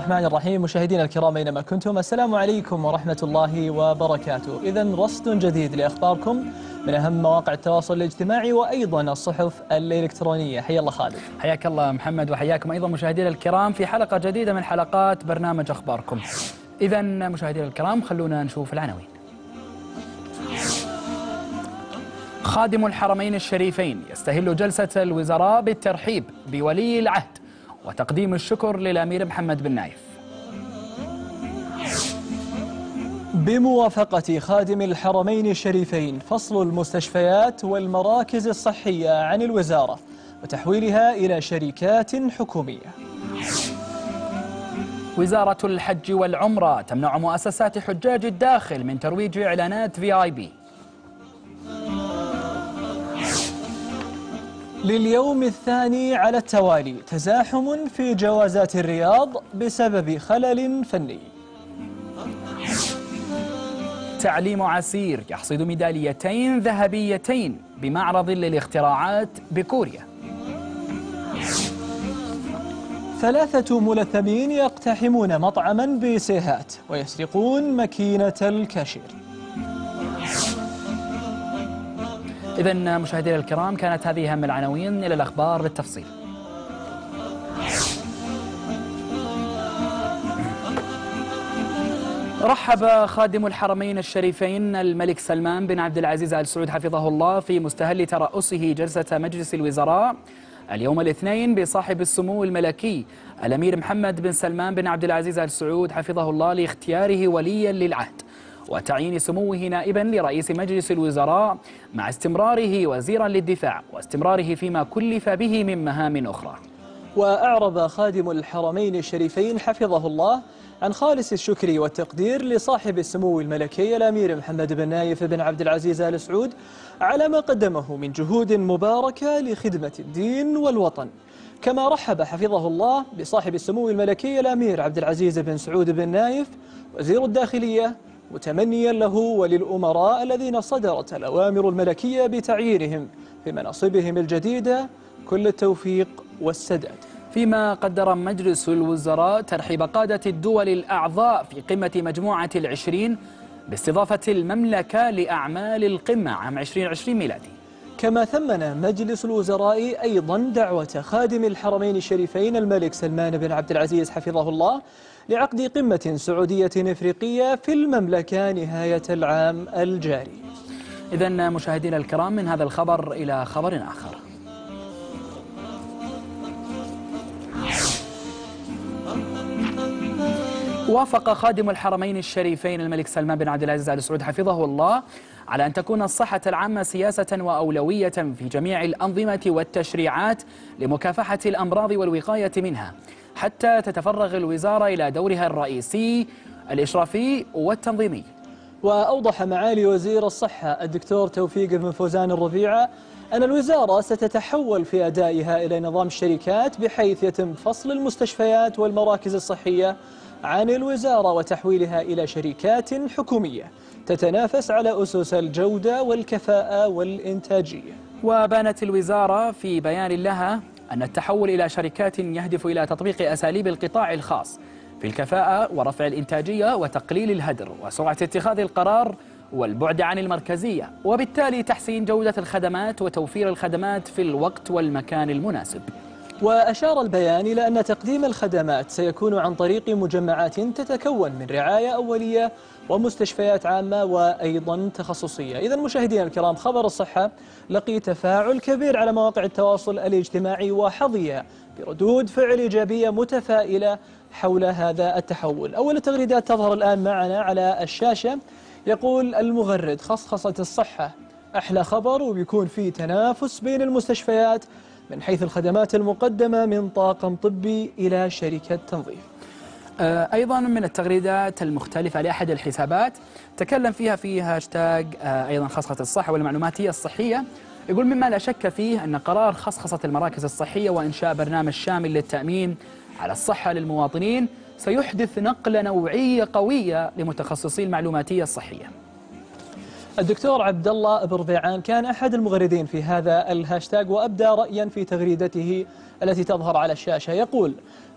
الرحمن الرحيم. مشاهدينا الكرام أينما كنتم، السلام عليكم ورحمة الله وبركاته. إذن رصد جديد لأخباركم من أهم مواقع التواصل الاجتماعي وأيضا الصحف الإلكترونية. حيا الله خالد. حياك الله محمد، وحياكم أيضا مشاهدينا الكرام في حلقة جديدة من حلقات برنامج أخباركم. إذن مشاهدينا الكرام خلونا نشوف العناوين. خادم الحرمين الشريفين يستهل جلسة الوزراء بالترحيب بولي العهد وتقديم الشكر للأمير محمد بن نايف. بموافقة خادم الحرمين الشريفين فصل المستشفيات والمراكز الصحية عن الوزارة وتحويلها إلى شركات حكومية. وزارة الحج والعمرة تمنع مؤسسات حجاج الداخل من ترويج إعلانات VIP. لليوم الثاني على التوالي تزاحم في جوازات الرياض بسبب خلل فني. تعليم عسير يحصد ميداليتين ذهبيتين بمعرض للاختراعات بكوريا. 3 ملثمين يقتحمون مطعما بسيهات ويسرقون ماكينة الكاشير. إذن مشاهدينا الكرام كانت هذه أهم العناوين، إلى الأخبار بالتفصيل. رحب خادم الحرمين الشريفين الملك سلمان بن عبد العزيز آل سعود حفظه الله في مستهل ترأسه جلسة مجلس الوزراء اليوم الاثنين بصاحب السمو الملكي الأمير محمد بن سلمان بن عبد العزيز آل سعود حفظه الله لاختياره وليا للعهد وتعيين سموه نائبا لرئيس مجلس الوزراء مع استمراره وزيرا للدفاع واستمراره فيما كلف به من مهام أخرى. وأعرب خادم الحرمين الشريفين حفظه الله عن خالص الشكر والتقدير لصاحب السمو الملكي الأمير محمد بن نايف بن عبد العزيز آل سعود على ما قدمه من جهود مباركة لخدمة الدين والوطن. كما رحب حفظه الله بصاحب السمو الملكي الأمير عبد العزيز بن سعود بن نايف وزير الداخلية، متمنيا له وللأمراء الذين صدرت الأوامر الملكية بتعيينهم في مناصبهم الجديدة كل التوفيق والسداد. فيما قدر مجلس الوزراء ترحيب قادة الدول الأعضاء في قمة مجموعة ال20 باستضافة المملكة لأعمال القمة عام 2020 ميلادي. كما ثمن مجلس الوزراء أيضا دعوة خادم الحرمين الشريفين الملك سلمان بن عبد العزيز حفظه الله لعقد قمة سعودية إفريقية في المملكة نهاية العام الجاري. إذن مشاهدينا الكرام من هذا الخبر إلى خبر آخر. وافق خادم الحرمين الشريفين الملك سلمان بن عبد العزيز آل سعود حفظه الله على أن تكون الصحة العامة سياسة وأولوية في جميع الأنظمة والتشريعات لمكافحة الأمراض والوقاية منها حتى تتفرغ الوزارة إلى دورها الرئيسي الإشرافي والتنظيمي. وأوضح معالي وزير الصحة الدكتور توفيق بن فوزان الربيعة أن الوزارة ستتحول في أدائها إلى نظام الشركات بحيث يتم فصل المستشفيات والمراكز الصحية عن الوزارة وتحويلها إلى شركات حكومية تتنافس على أسس الجودة والكفاءة والإنتاجية. وبانت الوزارة في بيان لها أن التحول إلى شركات يهدف إلى تطبيق أساليب القطاع الخاص في الكفاءة ورفع الإنتاجية وتقليل الهدر وسرعة اتخاذ القرار والبعد عن المركزية، وبالتالي تحسين جودة الخدمات وتوفير الخدمات في الوقت والمكان المناسب. وأشار البيان إلى أن تقديم الخدمات سيكون عن طريق مجمعات تتكون من رعاية أولية ومستشفيات عامة وأيضا تخصصية. إذن مشاهدينا الكرام، خبر الصحة لقي تفاعل كبير على مواقع التواصل الاجتماعي وحظي بردود فعل إيجابية متفائلة حول هذا التحول. أول التغريدات تظهر الآن معنا على الشاشة. يقول المغرد: خصخصة الصحة أحلى خبر، وبيكون في تنافس بين المستشفيات من حيث الخدمات المقدمة من طاقم طبي إلى شركة تنظيف. أيضا من التغريدات المختلفة لأحد الحسابات تكلم فيها في هاشتاج أيضا خصخصة الصحة والمعلوماتية الصحية. يقول: مما لا شك فيه أن قرار خصخصة المراكز الصحية وإنشاء برنامج شامل للتأمين على الصحة للمواطنين سيحدث نقلة نوعية قوية لمتخصصي المعلوماتية الصحية. الدكتور عبد الله بربيعان كان أحد المغردين في هذا الهاشتاج وأبدى رأيا في تغريدته التي تظهر على الشاشة. يقول: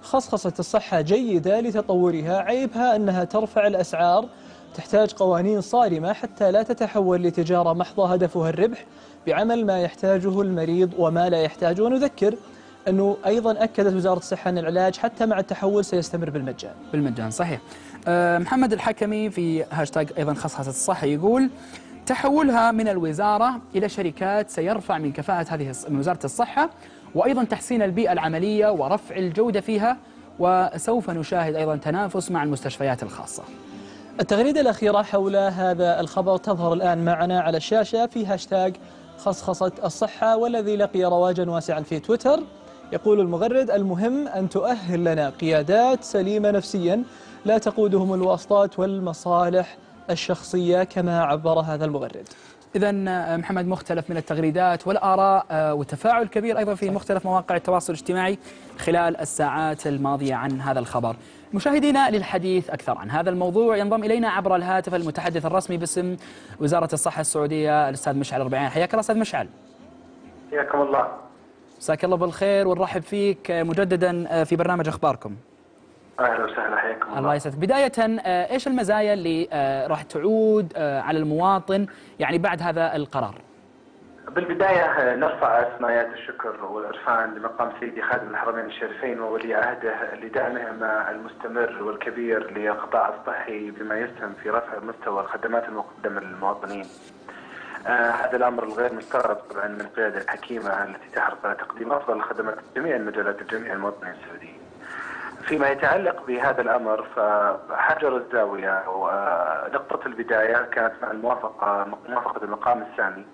خصخصة الصحة جيدة لتطورها، عيبها أنها ترفع الأسعار، تحتاج قوانين صارمة حتى لا تتحول لتجارة محضة هدفها الربح بعمل ما يحتاجه المريض وما لا يحتاجه. ونذكر أنه أيضا أكدت وزارة الصحة أن العلاج حتى مع التحول سيستمر بالمجان. بالمجان صحيح. محمد الحكمي في هاشتاج أيضا خصخصة الصحة يقول تحولها من الوزارة إلى شركات سيرفع من كفاءة هذه من وزارة الصحة، وأيضا تحسين البيئة العملية ورفع الجودة فيها، وسوف نشاهد أيضا تنافس مع المستشفيات الخاصة. التغريدة الأخيرة حول هذا الخبر تظهر الآن معنا على الشاشة في هاشتاج خصخصة الصحة، والذي لقي رواجا واسعا في تويتر. يقول المغرد: المهم أن تؤهل لنا قيادات سليمة نفسيا لا تقودهم الواسطات والمصالح الشخصية، كما عبر هذا المغرد. إذا محمد، مختلف من التغريدات والآراء وتفاعل كبير أيضا في مختلف مواقع التواصل الاجتماعي خلال الساعات الماضية عن هذا الخبر. مشاهدينا، للحديث أكثر عن هذا الموضوع ينضم إلينا عبر الهاتف المتحدث الرسمي باسم وزارة الصحة السعودية الأستاذ مشعل الربيعان. حياك الله أستاذ مشعل. حياكم الله. مساك الله بالخير ونرحب فيك مجددا في برنامج أخباركم. اهلا وسهلا، حياكم الله. الله يسعدك. بداية، ايش المزايا اللي راح تعود على المواطن يعني بعد هذا القرار؟ بالبداية نرفع أسمايات الشكر والعرفان لمقام سيدي خادم الحرمين الشريفين وولي عهده لدعمهم المستمر والكبير للقطاع الصحي بما يسهم في رفع مستوى الخدمات المقدمة للمواطنين. هذا الأمر الغير مستغرب طبعا من القيادة الحكيمة التي تحرص على تقديم أفضل الخدمات في جميع المجالات لجميع المواطنين السعوديين. فيما يتعلق بهذا الأمر، فحجر الزاوية ونقطة البداية كانت مع موافقة المقام السامي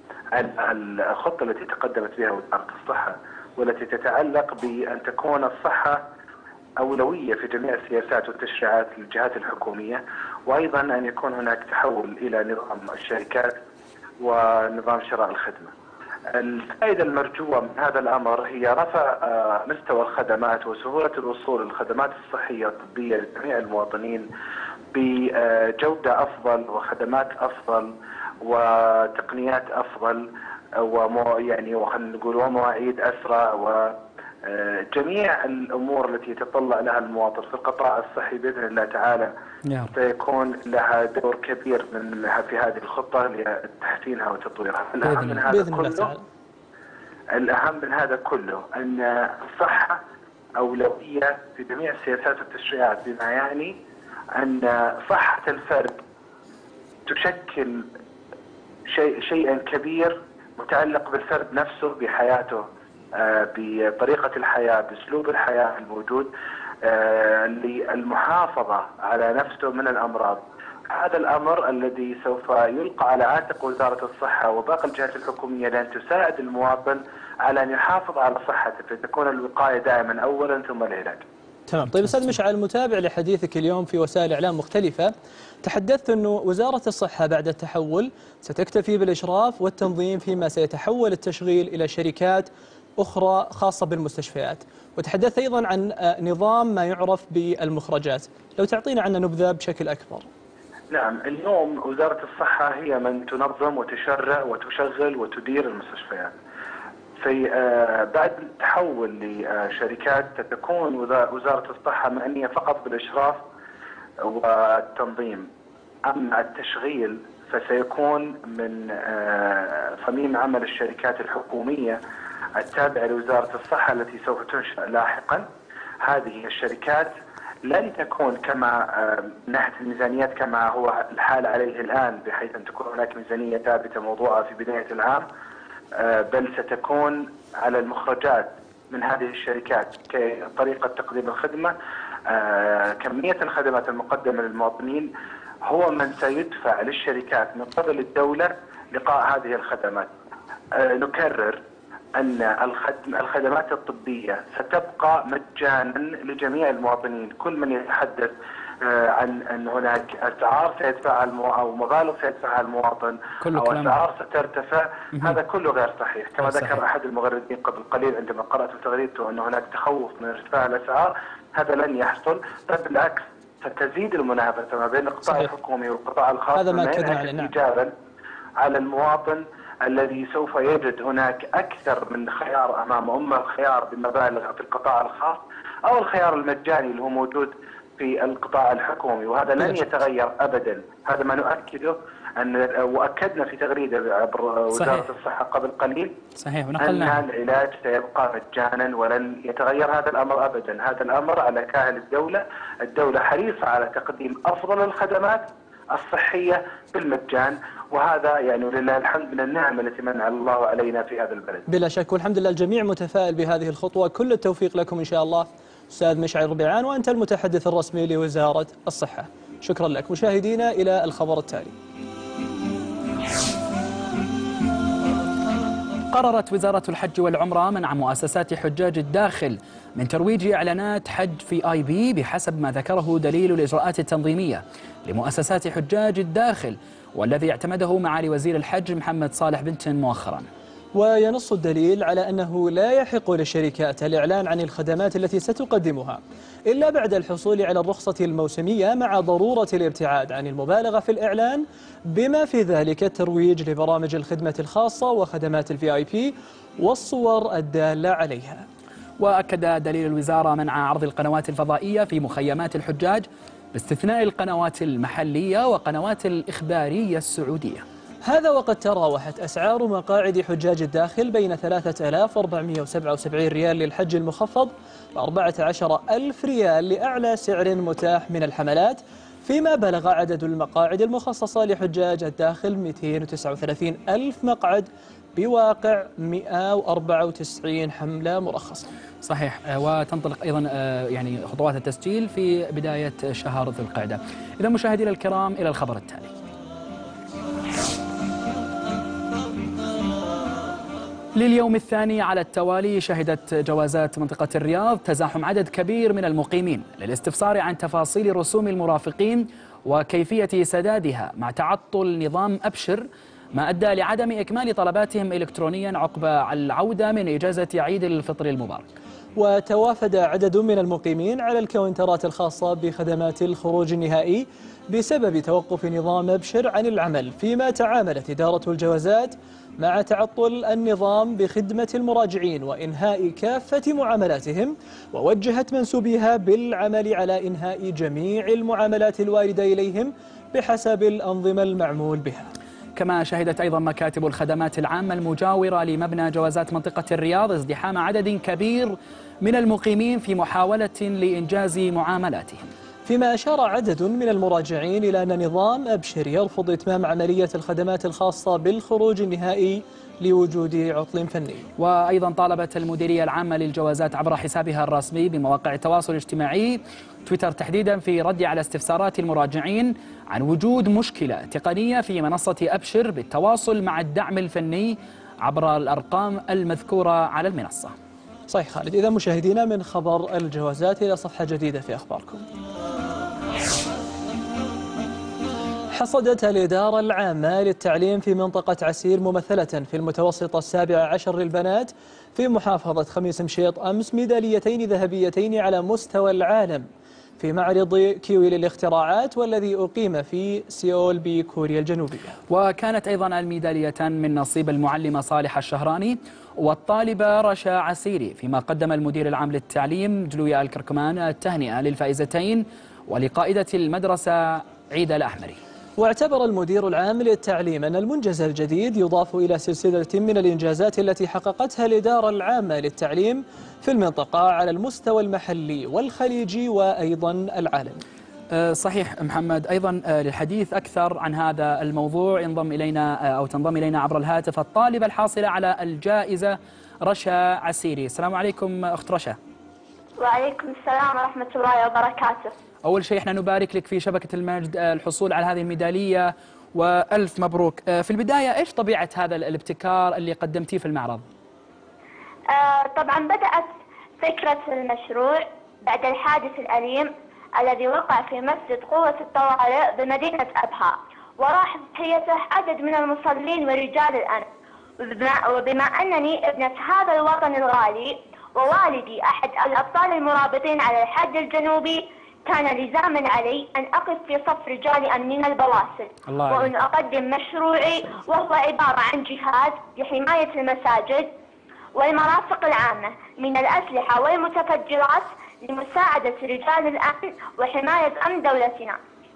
الخطة التي تقدمت بها وزارة الصحة، والتي تتعلق بأن تكون الصحة أولوية في جميع السياسات والتشريعات للجهات الحكومية، وأيضا أن يكون هناك تحول إلى نظام الشركات ونظام شراء الخدمة. الفائدة المرجوة من هذا الأمر هي رفع مستوى الخدمات وسهولة الوصول للخدمات الصحية الطبية لجميع المواطنين بجودة أفضل وخدمات أفضل وتقنيات أفضل ومواعيد أسرع، وجميع الأمور التي يتطلع لها المواطن في القطاع الصحي بإذن الله تعالى سيكون لها دور كبير في هذه الخطة لتحسينها وتطويرها. الأهم من هذا كله أن الصحة أولوية في جميع السياسات والتشريعات، بما يعني أن صحة الفرد تشكل شيئا كبير متعلق بالفرد نفسه، بحياته، بطريقة الحياة، بأسلوب الحياة الموجود، للمحافظة على نفسه من الأمراض. هذا الأمر الذي سوف يلقى على عاتق وزارة الصحة وباقي الجهات الحكومية لأن تساعد المواطن على أن يحافظ على صحته، فتكون الوقاية دائما أولا ثم العلاج. تمام. طيب أستاذ مشعل، متابع لحديثك اليوم في وسائل إعلام مختلفة، تحدثت أنه وزارة الصحة بعد التحول ستكتفي بالإشراف والتنظيم فيما سيتحول التشغيل إلى شركات أخرى خاصة بالمستشفيات، وتحدثت أيضا عن نظام ما يعرف بالمخرجات. لو تعطينا عنه نبذة بشكل أكبر. نعم، اليوم وزارة الصحة هي من تنظم وتشرع وتشغل وتدير المستشفيات. في بعد التحول لشركات ستكون وزارة الصحة معنية فقط بالإشراف والتنظيم، أما التشغيل فسيكون من صميم عمل الشركات الحكومية التابعة لوزارة الصحة التي سوف تنشأ لاحقا. هذه الشركات لن تكون كما من ناحية الميزانيات كما هو الحال عليه الآن، بحيث أن تكون هناك ميزانية ثابتة موضوعة في بداية العام، بل ستكون على المخرجات من هذه الشركات كطريقة تقديم الخدمة، كمية الخدمات المقدمة للمواطنين، هو من سيدفع للشركات من قبل الدولة لقاء هذه الخدمات. نكرر أن الخدمات الطبية ستبقى مجانا لجميع المواطنين. كل من يتحدث عن أن هناك أسعار سيدفعها أو مبالغ سيدفعها المواطن أو أسعار سترتفع، هذا كله غير صحيح. كما ذكر أحد المغردين قبل قليل عندما قرأت تغريدته أن هناك تخوف من ارتفاع الأسعار، هذا لن يحصل، بل بالعكس ستزيد المنافسة ما بين القطاع الحكومي والقطاع الخاص، هذا ما أكدنا عليه. إيجابا على المواطن الذي سوف يجد هناك أكثر من خيار أمامه، إما الخيار بمبالغ في القطاع الخاص أو الخيار المجاني اللي هو موجود في القطاع الحكومي، وهذا لن يتغير أبدا. هذا ما نؤكده، وأكدنا في تغريدة عبر وزارة الصحة قبل قليل صحيح أن العلاج سيبقى مجانا ولن يتغير هذا الأمر أبدا. هذا الأمر على كاهل الدولة. الدولة حريصة على تقديم أفضل الخدمات الصحية بالمجان، وهذا يعني ولله الحمد من النعم التي منع الله علينا في هذا البلد. بلا شك، والحمد لله الجميع متفائل بهذه الخطوة. كل التوفيق لكم إن شاء الله أستاذ مشعل ربيعان، وأنت المتحدث الرسمي لوزارة الصحة. شكرا لك. مشاهدينا إلى الخبر التالي. قررت وزارة الحج والعمرة منع مؤسسات حجاج الداخل من ترويج إعلانات حج VIP بحسب ما ذكره دليل الإجراءات التنظيمية لمؤسسات حجاج الداخل، والذي اعتمده معالي وزير الحج محمد صالح بنتن مؤخرا. وينص الدليل على أنه لا يحق للشركات الإعلان عن الخدمات التي ستقدمها إلا بعد الحصول على الرخصة الموسمية، مع ضرورة الابتعاد عن المبالغة في الإعلان، بما في ذلك الترويج لبرامج الخدمة الخاصة وخدمات VIP والصور الدالة عليها. وأكد دليل الوزارة منع عرض القنوات الفضائية في مخيمات الحجاج باستثناء القنوات المحلية وقنوات الإخبارية السعودية. هذا وقد تراوحت أسعار مقاعد حجاج الداخل بين 3477 ريال للحج المخفض و14,000 ريال لأعلى سعر متاح من الحملات، فيما بلغ عدد المقاعد المخصصة لحجاج الداخل 239,000 مقعد بواقع 194 حملة مرخصة. صحيح. وتنطلق أيضا يعني خطوات التسجيل في بداية شهر ذو القعدة. إذا مشاهدينا الكرام إلى الخبر التالي. لليوم الثاني على التوالي شهدت جوازات منطقة الرياض تزاحم عدد كبير من المقيمين للاستفسار عن تفاصيل رسوم المرافقين وكيفية سدادها، مع تعطل نظام أبشر، ما أدى لعدم إكمال طلباتهم إلكترونيا عقب العودة من إجازة عيد الفطر المبارك. وتوافد عدد من المقيمين على الكاونترات الخاصة بخدمات الخروج النهائي بسبب توقف نظام أبشر عن العمل، فيما تعاملت إدارة الجوازات مع تعطل النظام بخدمة المراجعين وإنهاء كافة معاملاتهم، ووجهت منسوبيها بالعمل على إنهاء جميع المعاملات الواردة إليهم بحسب الأنظمة المعمول بها. كما شهدت أيضا مكاتب الخدمات العامة المجاورة لمبنى جوازات منطقة الرياض ازدحام عدد كبير من المقيمين في محاولة لإنجاز معاملاتهم، فيما أشار عدد من المراجعين إلى أن نظام أبشر يرفض إتمام عملية الخدمات الخاصة بالخروج النهائي لوجود عطل فني. وأيضا طالبت المديرية العامة للجوازات عبر حسابها الرسمي بمواقع التواصل الاجتماعي تويتر تحديدا في رد على استفسارات المراجعين عن وجود مشكلة تقنية في منصة أبشر بالتواصل مع الدعم الفني عبر الأرقام المذكورة على المنصة. صحيح خالد. إذا مشاهدينا من خبر الجوازات إلى صفحة جديدة في أخباركم. حصدت الإدارة العامة للتعليم في منطقة عسير ممثلة في المتوسط 17 للبنات في محافظة خميس مشيط أمس ميداليتين ذهبيتين على مستوى العالم في معرض كيوي للاختراعات، والذي أقيم في سيول بكوريا الجنوبية. وكانت أيضا الميداليتان من نصيب المعلمة صالحة الشهراني والطالبة رشا عسيري، فيما قدم المدير العام للتعليم جلويا الكركمان التهنئة للفائزتين ولقائدة المدرسة عيد الأحمري. واعتبر المدير العام للتعليم أن المنجز الجديد يضاف إلى سلسلة من الإنجازات التي حققتها الإدارة العامة للتعليم في المنطقة على المستوى المحلي والخليجي وأيضا العالمي. صحيح محمد. أيضا للحديث أكثر عن هذا الموضوع تنضم إلينا عبر الهاتف الطالبة الحاصلة على الجائزة رشا عسيري. السلام عليكم أخت رشا. وعليكم السلام ورحمة الله وبركاته. أول شيء احنا نبارك لك في شبكة المجد الحصول على هذه الميدالية وألف مبروك. في البداية إيش طبيعة هذا الابتكار اللي قدمتيه في المعرض؟ طبعا بدأت فكرة المشروع بعد الحادث الأليم الذي وقع في مسجد قوة الطوارئ بمدينة أبها، وراح ضحيته عدد من المصلين ورجال الأمن، وبما أنني ابنة هذا الوطن الغالي ووالدي أحد الأبطال المرابطين على الحد الجنوبي، كان لزاما علي أن أقف في صف رجال أمنين البواسل وأن أقدم مشروعي، وهو عبارة عن جهاد لحماية المساجد والمرافق العامة من الأسلحة والمتفجرات لمساعدة رجال الأمن وحماية أمن دولتنا.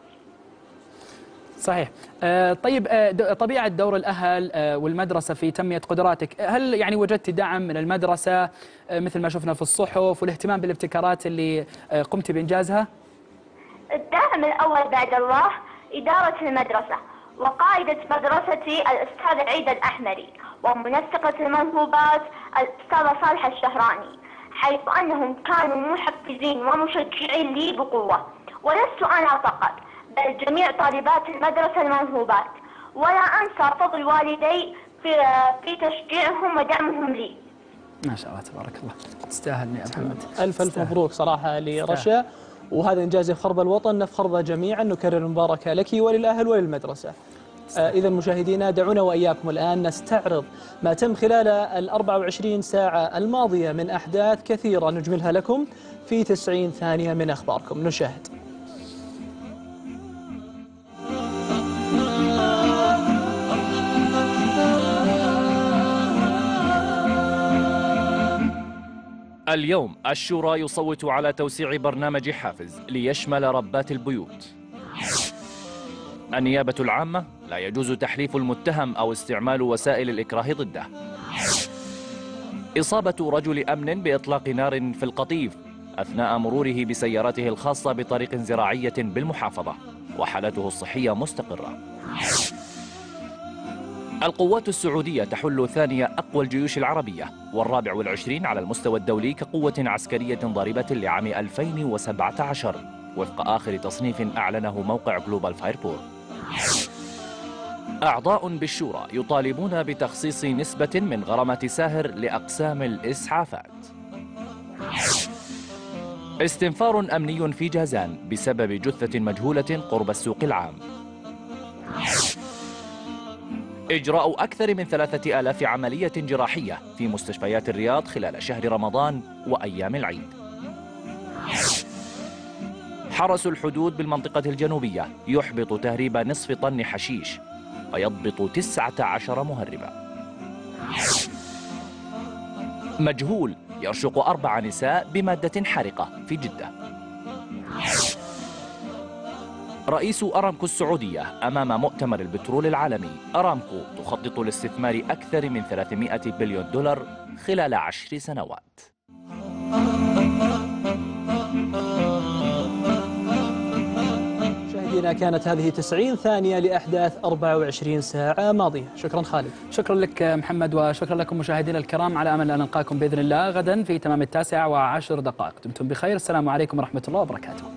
صحيح. طيب، طبيعة دور الأهل والمدرسة في تنمية قدراتك، هل يعني وجدت دعم من المدرسة مثل ما شفنا في الصحف والاهتمام بالابتكارات اللي قمت بإنجازها؟ الداعم الأول بعد الله إدارة المدرسة وقائدة مدرستي الأستاذ عيد الأحمري، ومنسقة الموهوبات الأستاذ صالح الشهراني، حيث أنهم كانوا محفزين ومشجعين لي بقوة، ولست أنا فقط بل جميع طالبات المدرسة الموهوبات، ولا أنسى فضل والدي في تشجيعهم ودعمهم لي. ما شاء الله تبارك الله، تستاهل يا محمد. ألف مبروك صراحة لرشا، وهذا إنجاز يفخر بالوطن نفخر به جميعا. نكرر المباركة لك وللأهل وللمدرسة. إذا مشاهدينا دعونا وإياكم الآن نستعرض ما تم خلال ال 24 ساعة الماضية من أحداث كثيرة نجملها لكم في 90 ثانية من أخباركم. نشاهد. اليوم الشورى يصوت على توسيع برنامج حافز ليشمل ربات البيوت. النيابة العامة لا يجوز تحليف المتهم أو استعمال وسائل الإكراه ضده. إصابة رجل أمن بإطلاق نار في القطيف أثناء مروره بسيارته الخاصة بطريق زراعية بالمحافظة، وحالته الصحية مستقرة. القوات السعودية تحل ثاني أقوى الجيوش العربية والرابع والعشرين على المستوى الدولي كقوة عسكرية ضاربة لعام 2017 وفق آخر تصنيف أعلنه موقع جلوبال فايربول. أعضاء بالشورى يطالبون بتخصيص نسبة من غرامة ساهر لأقسام الإسعافات. استنفار أمني في جازان بسبب جثة مجهولة قرب السوق العام. إجراء أكثر من 3000 عملية جراحية في مستشفيات الرياض خلال شهر رمضان وأيام العيد. حرس الحدود بالمنطقة الجنوبية يحبط تهريب نصف طن حشيش ويضبط 19 مهربا. مجهول يرشق 4 نساء بمادة حارقة في جدة. رئيس أرامكو السعودية أمام مؤتمر البترول العالمي. أرامكو تخطط لاستثمار أكثر من 300 بليون دولار خلال 10 سنوات. مشاهدينا كانت هذه 90 ثانية لأحداث 24 ساعة ماضية. شكرا خالد. شكرا لك محمد، وشكرا لكم مشاهدينا الكرام، على أمل أن نلقاكم بإذن الله غدا في تمام 9:10. دمتم بخير. السلام عليكم ورحمة الله وبركاته.